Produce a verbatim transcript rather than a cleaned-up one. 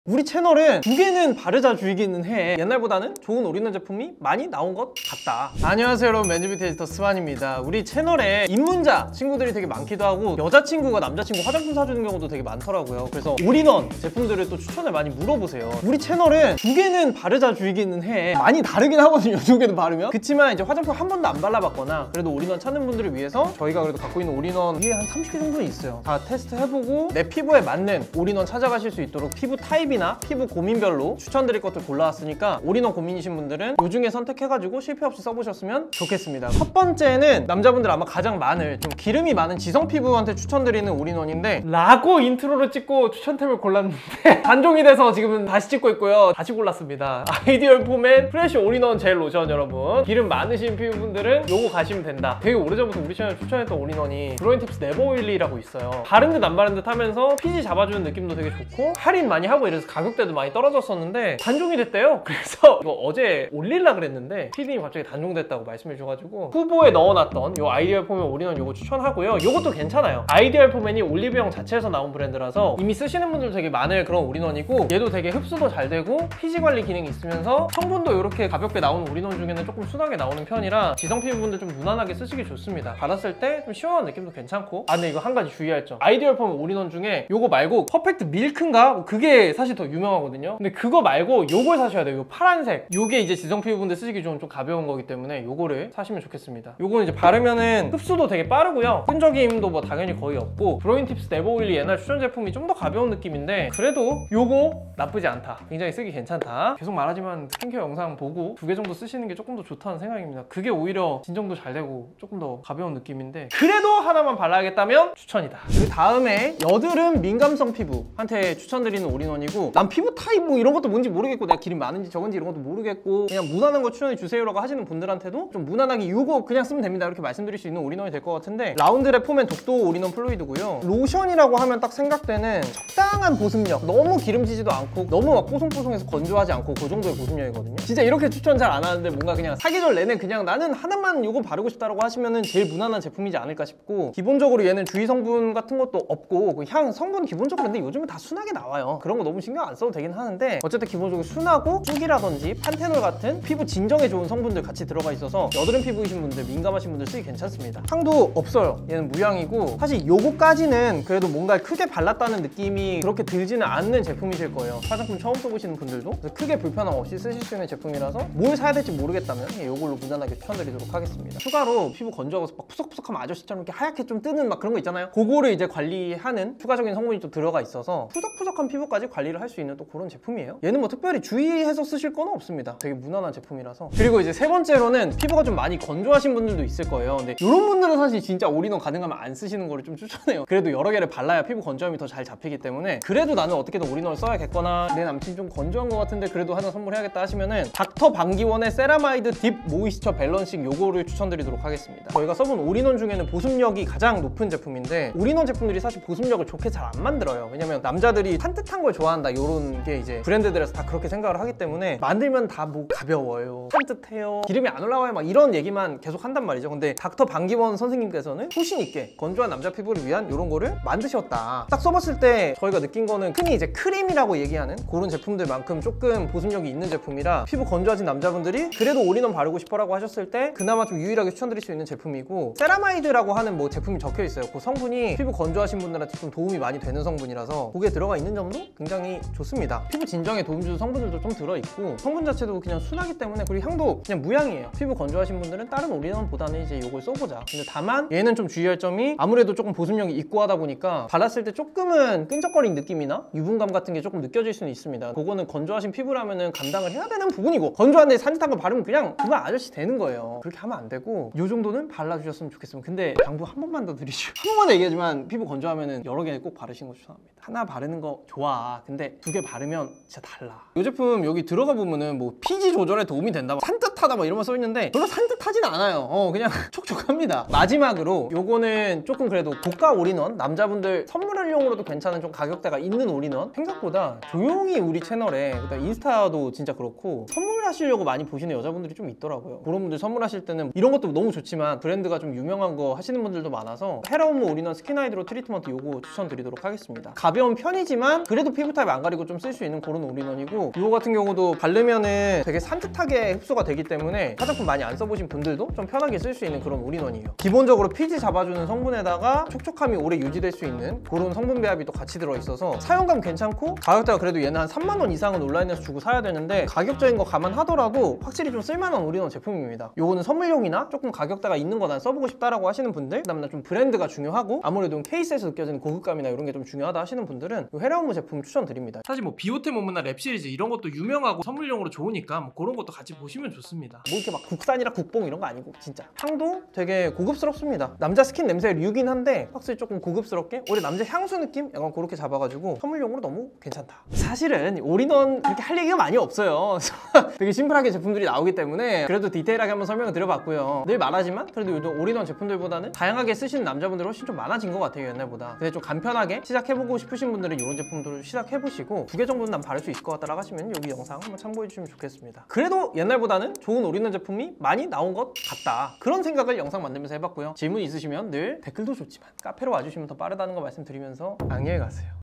우리 채널은 두 개는 바르자주의기는 해. 옛날보다는 좋은 올인원 제품이 많이 나온 것 같다. 안녕하세요 여러분, 맨즈뷰티 에디터 스완입니다. 우리 채널에 입문자 친구들이 되게 많기도 하고 여자친구가 남자친구 화장품 사주는 경우도 되게 많더라고요. 그래서 올인원 제품들을 또 추천을 많이 물어보세요. 우리 채널은 두 개는 바르자주의기는 해. 많이 다르긴 하거든요, 두 개는 바르면. 그치만 이제 화장품 한 번도 안 발라봤거나 그래도 올인원 찾는 분들을 위해서 저희가 그래도 갖고 있는 올인원 위에 한 삼십 개 정도는 있어요. 다 테스트 해보고 내 피부에 맞는 올인원 찾아가실 수 있도록 피부 타입 이나 피부 고민별로 추천드릴 것들 골라왔으니까 올인원 고민이신 분들은 이 중에 선택해가지고 실패 없이 써보셨으면 좋겠습니다. 첫 번째는 남자분들 아마 가장 많을 좀 기름이 많은 지성 피부한테 추천드리는 올인원인데 라고 인트로를 찍고 추천템을 골랐는데 단종이 돼서 지금은 다시 찍고 있고요. 다시 골랐습니다. 아이디얼 폼의 프레쉬 올인원 젤 로션. 여러분 기름 많으신 피부분들은 요거 가시면 된다. 되게 오래전부터 우리 채널 추천했던 올인원이 그로잉 팁스 네버 오일리라고 있어요. 바른 듯 안 바른 듯 하면서 피지 잡아주는 느낌도 되게 좋고 할인 많이 하고 이래서 가격대도 많이 떨어졌었는데 단종이 됐대요. 그래서 이거 어제 올릴라 그랬는데 피디님이 갑자기 단종됐다고 말씀해 주셔가지고 후보에 넣어놨던 요 아이디얼 포맨 올인원 요거 추천하고요. 요것도 괜찮아요. 아이디얼 포맨이 올리브영 자체에서 나온 브랜드라서 이미 쓰시는 분들 되게 많을 그런 올인원이고 얘도 되게 흡수도 잘 되고 피지 관리 기능이 있으면서 성분도 이렇게 가볍게 나오는 올인원 중에는 조금 순하게 나오는 편이라 지성 피부분들 좀 무난하게 쓰시기 좋습니다. 받았을 때 좀 시원한 느낌도 괜찮고. 아 근데 이거 한 가지 주의할 점, 아이디얼 포맨 올인원 중에 요거 말고 퍼펙트 밀크인가? 그게 사실 더 유명하거든요. 근데 그거 말고 요걸 사셔야 돼요. 요 파란색 요게 이제 지성 피부분들 쓰시기 좋은 좀 가벼운 거기 때문에 요거를 사시면 좋겠습니다. 요거는 이제 바르면은 흡수도 되게 빠르고요. 끈적임도 뭐 당연히 거의 없고 그로잉 팁스 네버 오일리 옛날 추천 제품이 좀 더 가벼운 느낌인데 그래도 요거 나쁘지 않다. 굉장히 쓰기 괜찮다. 계속 말하지만 스킨케어 영상 보고 두 개 정도 쓰시는 게 조금 더 좋다는 생각입니다. 그게 오히려 진정도 잘 되고 조금 더 가벼운 느낌인데 그래도 하나만 발라야겠다면 추천이다. 그 다음에 여드름 민감성 피부한테 추천드리는 올인원이고 난 피부 타입 뭐 이런 것도 뭔지 모르겠고 내가 기름 많은지 적은지 이런 것도 모르겠고 그냥 무난한 거 추천해 주세요라고 하시는 분들한테도 좀 무난하게 이거 그냥 쓰면 됩니다 이렇게 말씀드릴 수 있는 올인원이 될 것 같은데 라운드랩 폼앤 독도 올인원 플루이드고요. 로션이라고 하면 딱 생각되는 적당한 보습력, 너무 기름지지도 않고 너무 막 뽀송뽀송해서 건조하지 않고 그 정도의 보습력이거든요. 진짜 이렇게 추천 잘 안 하는데 뭔가 그냥 사계절 내내 그냥 나는 하나만 이거 바르고 싶다라고 하시면은 제일 무난한 제품이지 않을까 싶고, 기본적으로 얘는 주위 성분 같은 것도 없고 그 향 성분 기본적으로 근데 요즘은 다 순하게 나와요. 그런 거 너무 신경 안 써도 되긴 하는데 어쨌든 기본적으로 순하고 쑥이라든지 판테놀 같은 피부 진정에 좋은 성분들 같이 들어가 있어서 여드름 피부이신 분들, 민감하신 분들 쓰기 괜찮습니다. 향도 없어요. 얘는 무향이고 사실 요거까지는 그래도 뭔가 크게 발랐다는 느낌이 그렇게 들지는 않는 제품이실 거예요. 화장품 처음 써보시는 분들도 그래서 크게 불편함 없이 쓰실 수 있는 제품이라서 뭘 사야 될지 모르겠다면 요걸로 무난하게 추천드리도록 하겠습니다. 추가로 피부 건조하고 막 푸석푸석하면 아저씨처럼 이렇게 하얗게 좀 뜨는 막 그런 거 있잖아요. 그거를 이제 관리하는 추가적인 성분이 좀 들어가 있어서 푸석푸석한 피부까지 관리를 할 수 있는 또 그런 제품이에요. 얘는 뭐 특별히 주의해서 쓰실 건 없습니다. 되게 무난한 제품이라서. 그리고 이제 세 번째로는 피부가 좀 많이 건조하신 분들도 있을 거예요. 근데 이런 분들은 사실 진짜 올인원 가능하면 안 쓰시는 거를 좀 추천해요. 그래도 여러 개를 발라야 피부 건조함이 더 잘 잡히기 때문에 그래도 나는 어떻게든 올인원을 써야겠거나 내 남친 좀 건조한 것 같은데 그래도 하나 선물해야겠다 하시면은 닥터 방기원의 세라마이드 딥 모이스처 밸런싱 요거를 추천드리도록 하겠습니다. 저희가 써본 올인원 중에는 보습력이 가장 높은 제품인데 올인원 제품들이 사실 보습력을 좋게 잘 안 만들어요. 왜냐면 남자들이 산뜻한 걸 좋아한다 이런 게 이제 브랜드들에서 다 그렇게 생각을 하기 때문에 만들면 다 뭐 가벼워요, 산뜻해요, 기름이 안 올라와요 막 이런 얘기만 계속 한단 말이죠. 근데 닥터 방기원 선생님께서는 소신 있게 건조한 남자 피부를 위한 이런 거를 만드셨다. 딱 써봤을 때 저희가 느낀 거는 흔히 이제 크림이라고 얘기하는 그런 제품들만큼 조금 보습력이 있는 제품이라 피부 건조하신 남자분들이 그래도 올인원 바르고 싶어라고 하셨을 때 그나마 좀 유일하게 추천드릴 수 있는 제품이고, 세라마이드라고 하는 뭐 제품이 적혀 있어요. 그 성분이 피부 건조하신 분들한테 좀 도움이 많이 되는 성분이라서 거기에 들어가 있는 점도 굉장히 좋습니다. 피부 진정에 도움 주는 성분들도 좀 들어있고 성분 자체도 그냥 순하기 때문에, 그리고 향도 그냥 무향이에요. 피부 건조하신 분들은 다른 올인원보다는 이제 이걸 써보자. 근데 다만 얘는 좀 주의할 점이 아무래도 조금 보습력이 있고 하다 보니까 발랐을 때 조금은 끈적거리는 느낌이나 유분감 같은 게 조금 느껴질 수는 있습니다. 그거는 건조하신 피부라면은 감당을 해야 되는 부분이고, 건조한데 산뜻한 거 바르면 그냥 그만 아저씨 되는 거예요. 그렇게 하면 안 되고 이 정도는 발라주셨으면 좋겠습니다. 근데 당부 한 번만 더 드리죠. 한 번만 얘기하지만 피부 건조하면은 여러 개 꼭 바르시는 거 추천합니다. 하나 바르는 거 좋아. 근데 두 개 바르면 진짜 달라. 이 제품 여기 들어가 보면은 뭐 피지 조절에 도움이 된다, 막 산뜻하다 막 이런 거 써있는데 별로 산뜻하진 않아요. 어 그냥 촉촉합니다. 마지막으로 요거는 조금 그래도 고가 올인원, 남자분들 선물용으로도 괜찮은 좀 가격대가 있는 올인원. 생각보다 조용히 우리 채널에, 그러니까 인스타도 진짜 그렇고 선물하시려고 많이 보시는 여자분들이 좀 있더라고요. 그런 분들 선물하실 때는 이런 것도 너무 좋지만 브랜드가 좀 유명한 거 하시는 분들도 많아서 헤라온모 올인원 스킨 하이드로 트리트먼트 요거 추천드리도록 하겠습니다. 가벼운 편이지만 그래도 피부 타입 안 가리고 좀 쓸 수 있는 그런 올인원이고, 이거 같은 경우도 바르면은 되게 산뜻하게 흡수가 되기 때문에 화장품 많이 안 써보신 분들도 좀 편하게 쓸 수 있는 그런 올인원이에요. 기본적으로 피지 잡아주는 성분에다가 촉촉함이 오래 유지될 수 있는 그런 성분 배합이 또 같이 들어있어서 사용감 괜찮고, 가격대가 그래도 얘는 한 삼만 원 이상은 온라인에서 주고 사야 되는데 가격적인 거 감안하더라도 확실히 좀 쓸만한 올인원 제품입니다. 요거는 선물용이나 조금 가격대가 있는 거 난 써보고 싶다라고 하시는 분들, 그다음에 좀 브랜드가 중요하고 아무래도 케이스에서 느껴지는 고급감이나 이런 게 좀 중요하다 하시는 분들은 이 헤라운무 제품 추천드립니다. 사실 뭐 비오템 오므나 랩 시리즈 이런 것도 유명하고 선물용으로 좋으니까 뭐 그런 것도 같이 보시면 좋습니다. 뭐 이렇게 막 국산이라 국뽕 이런 거 아니고 진짜 향도 되게 고급스럽습니다. 남자 스킨 냄새 류긴 한데 확실히 조금 고급스럽게 오히려 남자 향수 느낌? 약간 그렇게 잡아가지고 선물용으로 너무 괜찮다. 사실은 올인원 그렇게 할 얘기가 많이 없어요. 되게 심플하게 제품들이 나오기 때문에 그래도 디테일하게 한번 설명을 드려봤고요. 늘 말하지만 그래도 요즘 올인원 제품들보다는 다양하게 쓰시는 남자분들이 훨씬 좀 많아진 것 같아요, 옛날보다. 근데 좀 간편하게 시작해보고 싶으신 분들은 이런 제품들을 시작해보시고 두 개 정도는 난 바를 수 있을 것 같다라고 하시면 여기 영상 한번 참고해주시면 좋겠습니다. 그래도 옛날보다는 좋은 올인원 제품이 많이 나온 것 같다, 그런 생각을 영상 만들면서 해봤고요. 질문 있으시면 늘 댓글도 좋지만 카페로 와주시면 더 빠르다는 거 말씀드리면서 안녕히 가세요.